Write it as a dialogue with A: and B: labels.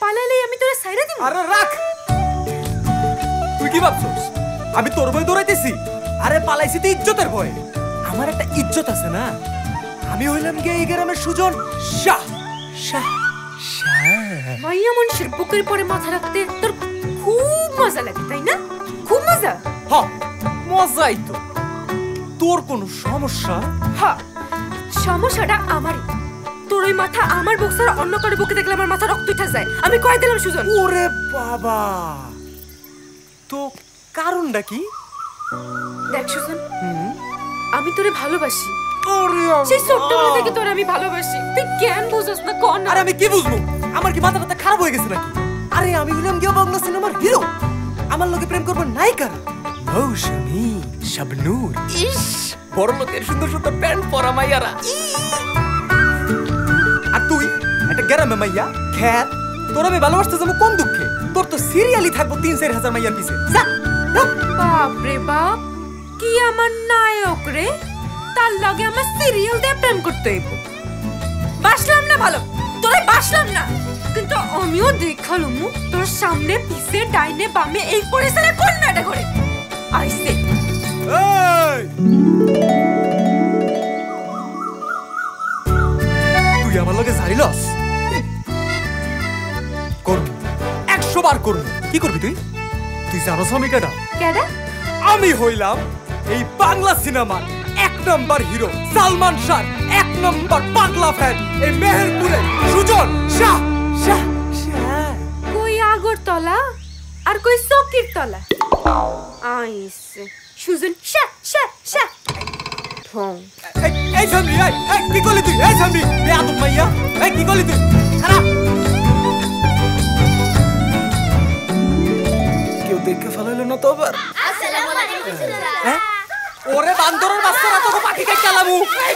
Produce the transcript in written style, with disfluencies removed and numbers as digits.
A: পালাইলে আমি তোরে ছাইরা দিব?
B: আরে রাখ, তুই কি ভাবছস আমি তোর ভয় দৌড়াইতেছি? আরে পালাইছি তো ইজ্জতের ভয়। আমার একটা ইজ্জত আছে না। আমি হইলাম গিয়ে এই গ্রামের সুজন শাহ শাহ শাহ।
A: মাইয়া মানুষের বুকের পরে মাথা রাখতে তোর খুব মজা লাগে তাই না? খুব মজা।
B: হ্যাঁ মজাই তো। তোর কোনো সমস্যা?
A: হ্যাঁ সমস্যাটা আমারই। তোর ওই মাথা আমার বুক ছাড়া অন্য কারো বুকে দেখলে আমার মাথা রক্ত উঠে যায়। আমি কয়ে দিলাম সুজন।
B: ওরে বাবা, তো কারণটা কি?
A: দেখ সুজন, আমি তোরে ভালোবাসি।
B: ওরে
A: সেই ছোটবেলা থেকে তোরে আমি ভালোবাসি। তুই কেন বুঝছ না কোন?
B: আরে আমি কি বুঝবো? আমার কি মাথা খারাপ হয়ে গেছে নাকি? আরে আমি হইলাম গিয়ে বাংলা সিনেমার হিরো। আমার লগে প্রেম করবার নায়িকা মৌসুমী শাবনূর। ইস বড় লোকের সুন্দর সুন্দর প্যান্ট পরা মাইয়ারা। আর তুই একটা গ্রামে মাইয়া খ্যাত। তোর আমি ভালোবাসতে যাবো কোন দুঃখে? তোর তো সিরিয়ালি থাকবো ৩-৪ হাজার মাইয়ার পিছে।
A: বাপ রে বাপ, কি আমার নায়ক রে! তার লগে আমার সিরিয়াল দিয়ে প্রেম করতে হইব। বাসলাম না ভালো, তোরে বাসলাম না, কিন্তু আমিও দেখালুম তোর সামনে পিছে ডাইনে বামে এই পরিসরে কোন নাটক করে আইছে।
B: তুই আমার লগে ঝাড়িলস? করবি, ১০০ বার করবি। কি করবি তুই? তুই জানোস আমি কেডা?
A: কেডা?
B: আমি হইলাম এই বাংলা সিনেমার ১ number hero Salman Shah, ১ number পাগলা ফ্যান এই মেহেরপুরে সুজন শাহ শাহ শাহ।
A: কই আগরতলা আর কই চকির তলা আইছে সুজন শাহ শাহ শাহ। ফোন
B: এই সামরি, এই কি করলি তুই? এই সামরি বেয়াদব মাইয়া, এই কি করলি তুই? খারাপ কেউ দেখে ফেলাইলো না তো আবার?
C: আসসালামু আলাইকুম।
B: ওরে বান্দরের বাচ্চারা তোকে পাখি খাই চালামু।